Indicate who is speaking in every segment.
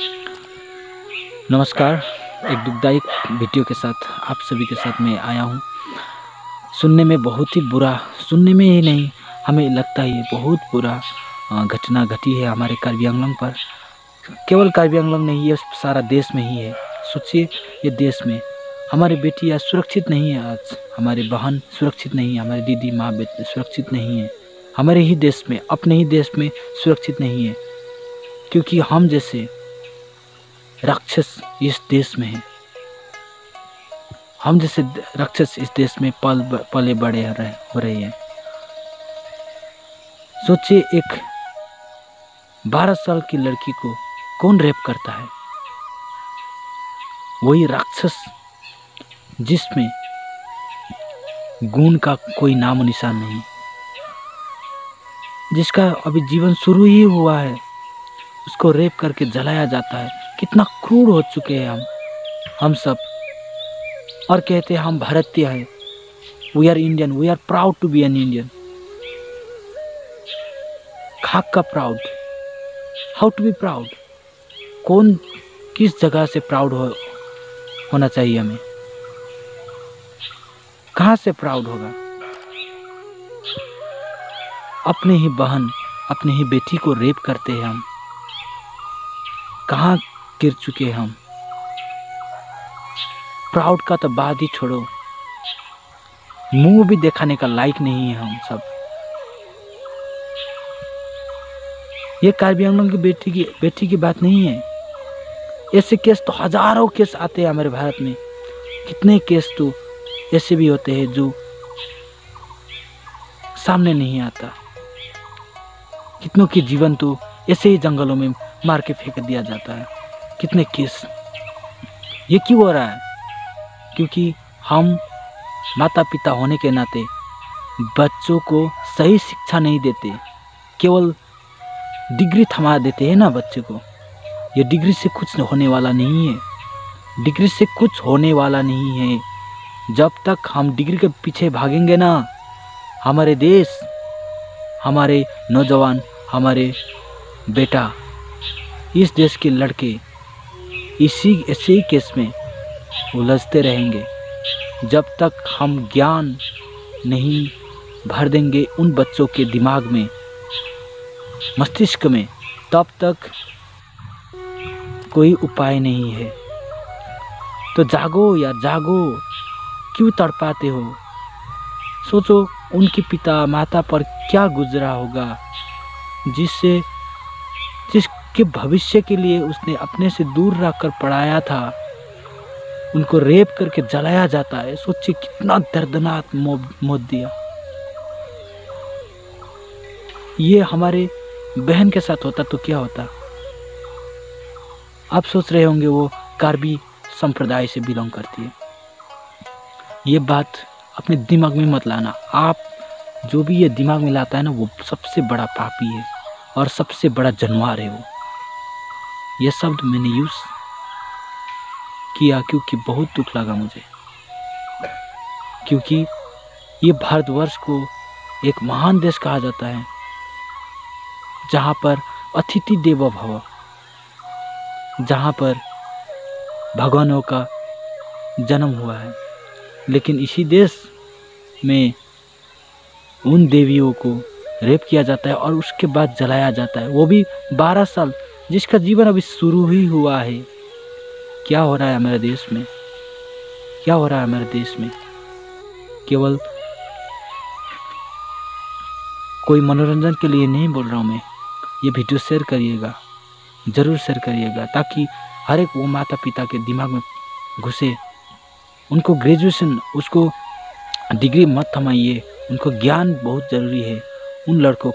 Speaker 1: नमस्कार। एक दुखदायी वीडियो के साथ आप सभी के साथ मैं आया हूँ। सुनने में बहुत ही बुरा, सुनने में ही नहीं, हमें लगता है ये बहुत बुरा घटना घटी है हमारे कार्बी आंगलंग पर। केवल कार्बी आंगलंग नहीं, ये सारा देश में ही है। सोचिए, ये देश में हमारी बेटियाँ सुरक्षित नहीं है। आज हमारे बहन सुरक्षित नहीं है, हमारी दीदी माँ बेटी सुरक्षित नहीं है। हमारे ही देश में, अपने ही देश में सुरक्षित नहीं है, क्योंकि हम जैसे राक्षस इस देश में है। हम जैसे राक्षस इस देश में पले बड़े हो रहे हैं। सोचिए, एक 12 साल की लड़की को कौन रेप करता है? वही राक्षस जिसमें गुण का कोई नामो निशान नहीं, जिसका अभी जीवन शुरू ही हुआ है, उसको रेप करके जलाया जाता है। कितना क्रूर हो चुके हैं हम सब। और कहते हैं हम भारतीय हैं, we are Indian, we are proud to be an Indian. खाक का proud, how to be proud? कौन किस जगह से प्राउड होना चाहिए हमें? कहाँ से प्राउड होगा? अपने ही बहन, अपने ही बेटी को रेप करते हैं हम। कहाँ गिर चुके हैं हम? प्राउड का तो बात ही छोड़ो, मुंह भी दिखाने का लायक नहीं है हम सब। ये कार्बी आंगलंग की बेटी की बात नहीं है। ऐसे केस तो हजारों केस आते हैं हमारे भारत में। कितने केस तो ऐसे भी होते हैं जो सामने नहीं आता। कितनों के जीवन तो ऐसे ही जंगलों में मार के फेंक दिया जाता है। कितने केस। ये क्यों हो रहा है? क्योंकि हम माता पिता होने के नाते बच्चों को सही शिक्षा नहीं देते। केवल डिग्री थमा देते हैं ना बच्चे को। ये डिग्री से कुछ होने वाला नहीं है। डिग्री से कुछ होने वाला नहीं है। जब तक हम डिग्री के पीछे भागेंगे ना, हमारे देश, हमारे नौजवान, हमारे बेटा, इस देश के लड़के ऐसे ही केस में उलझते रहेंगे। जब तक हम ज्ञान नहीं भर देंगे उन बच्चों के दिमाग में, मस्तिष्क में, तब तक कोई उपाय नहीं है। तो जागो यार, जागो। क्यों तड़पाते हो? सोचो उनके पिता माता पर क्या गुजरा होगा, जिसके भविष्य के लिए उसने अपने से दूर रखकर पढ़ाया था। उनको रेप करके जलाया जाता है। सोचिए कितना दर्दनाक मौत दिया। ये हमारे बहन के साथ होता तो क्या होता? आप सोच रहे होंगे वो कार्बी संप्रदाय से बिलोंग करती है। ये बात अपने दिमाग में मत लाना। आप जो भी ये दिमाग में लाता है ना, वो सबसे बड़ा पापी है और सबसे बड़ा जानवर है वो। ये शब्द मैंने यूज किया क्योंकि बहुत दुख लगा मुझे। क्योंकि ये भारतवर्ष को एक महान देश कहा जाता है, जहाँ पर अतिथि देवो भव, जहाँ पर भगवानों का जन्म हुआ है। लेकिन इसी देश में उन देवियों को रेप किया जाता है और उसके बाद जलाया जाता है, वो भी 12 साल, जिसका जीवन अभी शुरू ही हुआ है। क्या हो रहा है हमारे देश में? क्या हो रहा है हमारे देश में? केवल कोई मनोरंजन के लिए नहीं बोल रहा हूँ मैं। ये वीडियो शेयर करिएगा, ज़रूर शेयर करिएगा, ताकि हर एक वो माता पिता के दिमाग में घुसे। उनको ग्रेजुएशन, उसको डिग्री मत थमाइए। उनको ज्ञान बहुत ज़रूरी है। उन लड़कों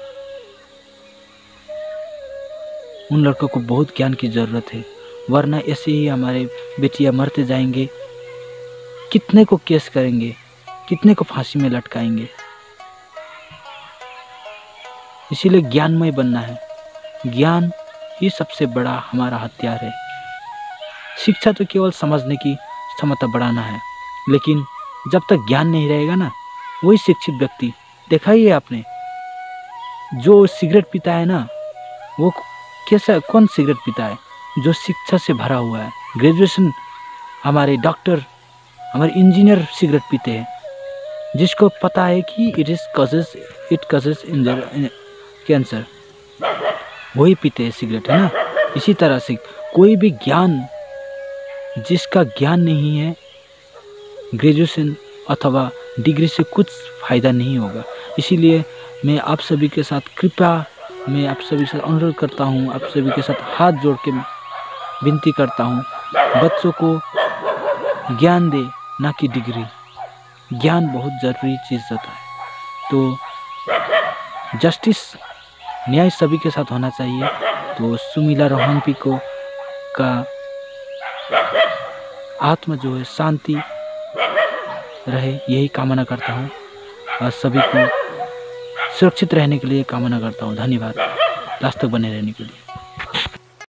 Speaker 1: को बहुत ज्ञान की ज़रूरत है, वरना ऐसे ही हमारे बेटियां मरते जाएंगे। कितने को केस करेंगे, कितने को फांसी में लटकाएंगे। इसीलिए ज्ञानमय बनना है। ज्ञान ही सबसे बड़ा हमारा हथियार है। शिक्षा तो केवल समझने की क्षमता बढ़ाना है, लेकिन जब तक ज्ञान नहीं रहेगा ना, वही शिक्षित व्यक्ति, देखा ही है आपने, जो सिगरेट पीता है ना, वो कैसा, कौन सिगरेट पीता है? जो शिक्षा से भरा हुआ है, ग्रेजुएशन, हमारे डॉक्टर, हमारे इंजीनियर सिगरेट पीते हैं, जिसको पता है कि इट कॉजेज कैंसर, वही पीते हैं सिगरेट, है ना। इसी तरह से कोई भी ज्ञान, जिसका ज्ञान नहीं है, ग्रेजुएशन अथवा डिग्री से कुछ फ़ायदा नहीं होगा। इसीलिए मैं आप सभी के साथ कृपया, मैं आप सभी से अनुरोध करता हूँ, आप सभी के साथ हाथ जोड़ के विनती करता हूँ, बच्चों को ज्ञान दे, ना कि डिग्री। ज्ञान बहुत ज़रूरी चीज़ होता है। तो जस्टिस, न्याय सभी के साथ होना चाहिए। तो सुमिला रोहंगपी को का आत्मा जो है शांति रहे, यही कामना करता हूँ, और सभी को सुरक्षित रहने के लिए कामना करता हूँ। धन्यवाद लास्ट तक बने रहने के लिए।